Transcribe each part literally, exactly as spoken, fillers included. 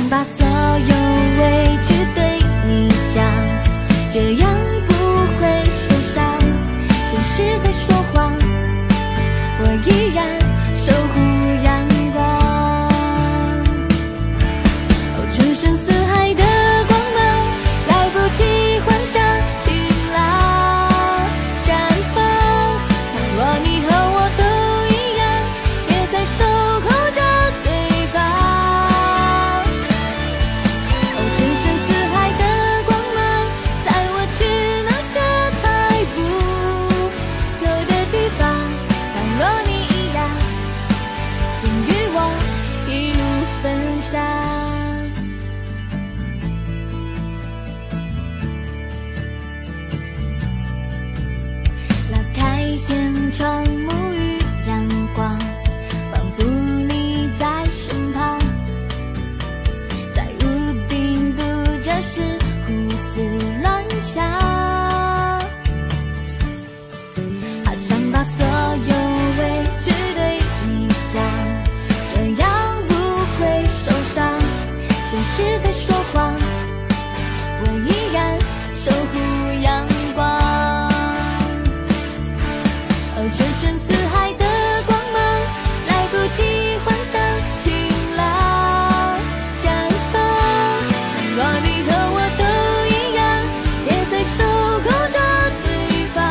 把所有委屈对你讲，这样不会受伤。现实在说谎，我依然守护阳光。哦，春深似海的光芒，来不及幻想，晴朗绽放。倘若你和我都一样，也在守候着对方。哦，春深似海的光芒，载我去那些猜不透的地方。倘若你一样，请与我一路分享。拉开天窗，沐浴阳光，仿佛你在身旁。在屋顶读着诗，胡思乱想，好想把所有委屈对你讲，这样不会受伤。现实在说谎，我依然守护阳光。哦，春深似海的光芒，来不及幻想，晴朗绽放。倘若你和我都一样，也在守候着对方。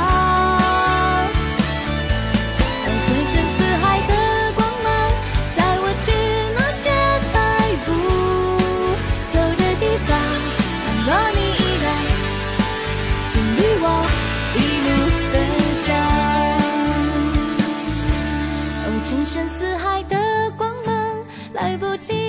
哦，春深似海的光芒，载我去那些猜不透的地方。倘若你依然，请与我一路分享。哦，春深似海的光芒，来不及